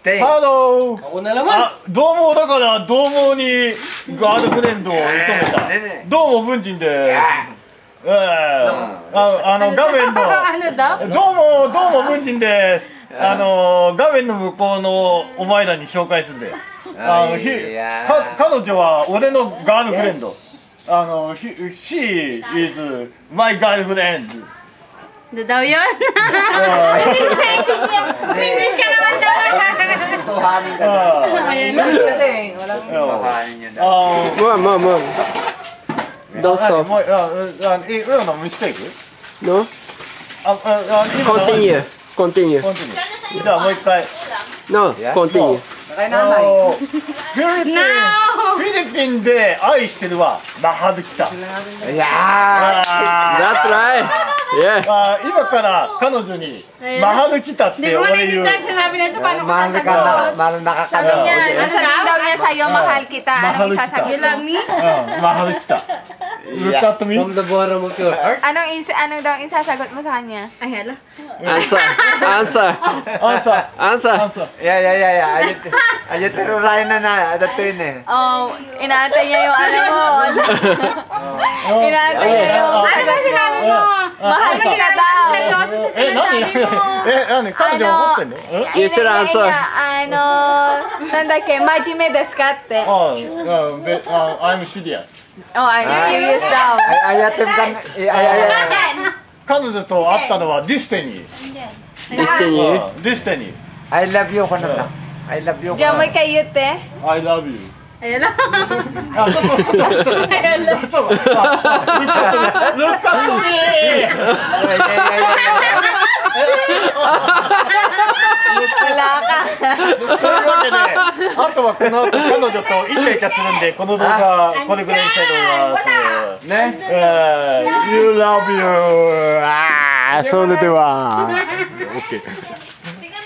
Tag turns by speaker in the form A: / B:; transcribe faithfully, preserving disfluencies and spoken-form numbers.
A: Stay.
B: Hello!
C: Ako na naman.
B: Ah, どうもだからどうもにガードフレンドを射止めた。どうも文人です。ええああの画面のどうもどうも文人です。あの画面の向こうのお前らに紹介するんで。あのひか彼女は俺のガードフレンド。あの She is my girlfriend.
D: Ito daw yun. English ka naman daw.
A: Tuhanin ka daw.
D: English kasi.
A: Walang tuhanin yun daw.
B: Mom, mom, mom.
E: Don't stop.
B: You're not mistake?
E: No?
B: Continue.
E: Continue.
B: Continue. じゃあもう一回。
E: No, continue.
A: フ
B: ィリピン、フィリピンで愛してるはマハルキタ。
A: いやー、
E: That's right. Yeah.
B: あ今から彼女にマハルキタって俺言う。
D: Sinabi na ito, paano ko
A: mahal ka
D: sasagot?
A: na, mahal nakakano.
D: Sabi niya,
F: Ano sabihin daw niya sa'yo, mahal kita. Anong isasagot?
D: You love me?
B: マハルキタ。Look at me.
C: From the bottom of your heart.
F: Anong, is anong daw isasagot mo sa kanya?
D: Ay, hello.
E: Answer. Answer.
B: Answer.
E: Answer.
B: Answer.
A: Yeah, yeah, yeah, yeah. Ayun, ayun, tinuray na na, ano to yun eh.
F: Oh, inaantay niya yung ano mo. Inaantay niya yung...
D: Ano ba sinabi mo?
F: Mahal kita daw.
D: Seryoso sa
B: え、何
D: sinasabi mo.
B: え、何彼女怒ってんのえ
E: You should answer.
F: あの、なんだっけ、真面目ですかって。
B: ああ、べあ I'm serious.
F: Oh, I'm serious daw.
A: Ay, ayatim ka, ay, ay, ay, ay.
B: 彼女と会ったのはディスティニー。
E: Destiny.
B: あディスティニー。
A: I love you ko na lang. I love you ko.
F: Diyan mo'y kayute.
B: I love you.
D: Ayan na.
B: あ、ちょっと、ちょっと、ちょっと、ちょっと、ちょっと、ちょっと、Look at me!
A: Ay, ay, ay, ay.
F: Wala ka.
B: というわけで、あとはこの後彼女とイチャイチャするんで、この動画これぐらいにしたいと思います。
A: ね。
B: えー You love you! あーそれでは。OK。